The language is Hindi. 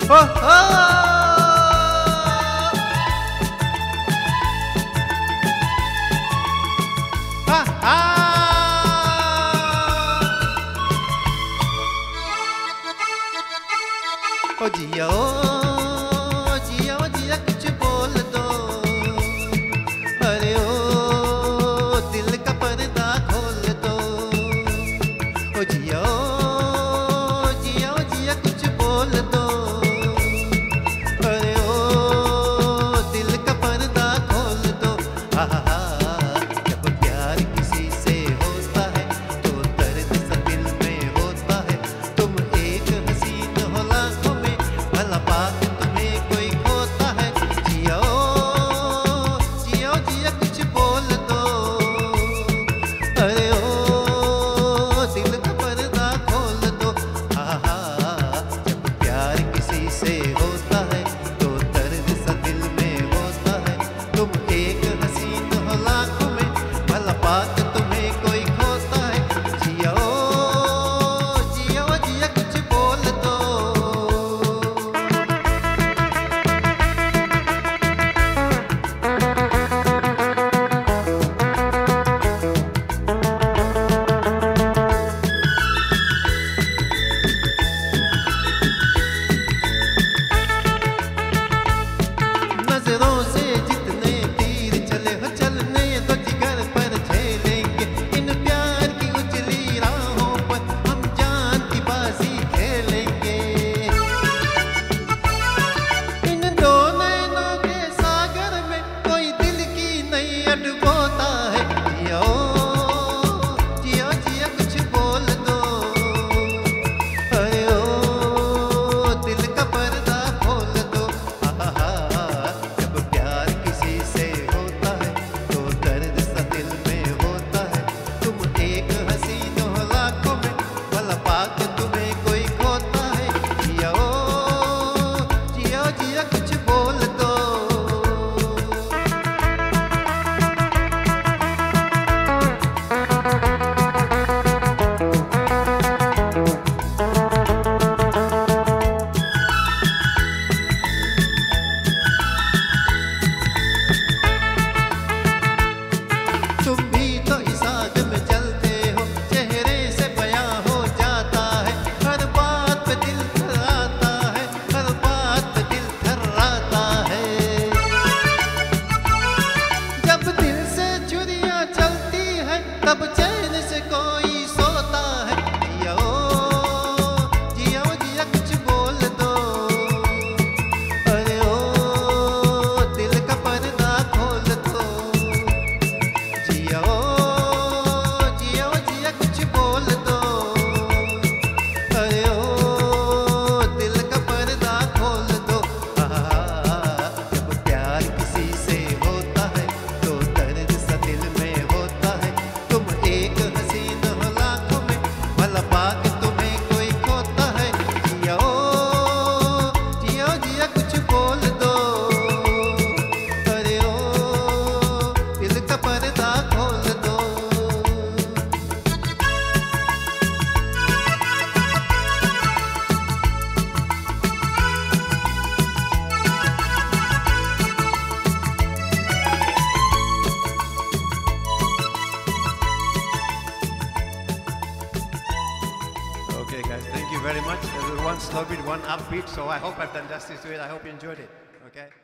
हो हो हा हा ओ जिया जिया जिया कुछ बोल दो अरे ओ दिल का पर्दा खोल दो ओ जिया जिया जिया कुछ बोल दो अरे ओ दिल का पर्दा खोल दो हा हा हा जब प्यार किसी से होता है तो दर्द सा दिल में होता है तुम एक हसीन हो लाखों में भला पाक तुम्हें कोई खोता है जियो जियो जिया कुछ बोल दो अरे ओ दिल का पर्दा खोल दो हा हा जब प्यार किसी से होता है तो दर्द सा दिल में होता है तुम एक हसीन हो लाखों में भला पाक तुम्हें कोई खोता है जियो जियो जिया कुछ बोल दो नजरों से जितने तीर चले हो चलने तो जिगर पर झेलेंगे इन प्यार की उजली राहों पर हम जान की बाजी खेलेंगे इन दो नैनों के सागर में कोई दिल की नैया डुबोता है जियो जियो जिया कुछ बोल दो अरे ओ दिल का पर्दा खोल दो हा हा जब प्यार किसी से होता है तो दर्द सा दिल में होता है तुम एक हसीन हो लाखों में भला पाक तुम्हें कोई खोता है जियो जियो जिया कुछ बोल दो तुम भी तो इस आग में जलते हो चेहरे से बयां हो जाता है हर बात पे दिल थर्राता है हर बात पे दिल थर्राता है जब दिल से छुरियां चलती है तब चैन से कोई सोता है जियो जियो जिया कुछ बोल दो अरे ओ दिल का पर्दा खोल दो जियो जियो जिया कुछ बोल दो अरे ओ दिल का पर्दा खोल दो जब प्यार किसी से होता है तो दर्द सा दिल में होता है तुम एक हसीन हो लाखों में भला पाक तुम्हें कोई खोता है जियो जियो जिया कुछ बोल दो अरे ओ दिल का पर्दा खोल दो Okay, guys, thank you very much. There's one slow beat, one upbeat, so I hope I've done justice to it. I hope you enjoyed it. Okay.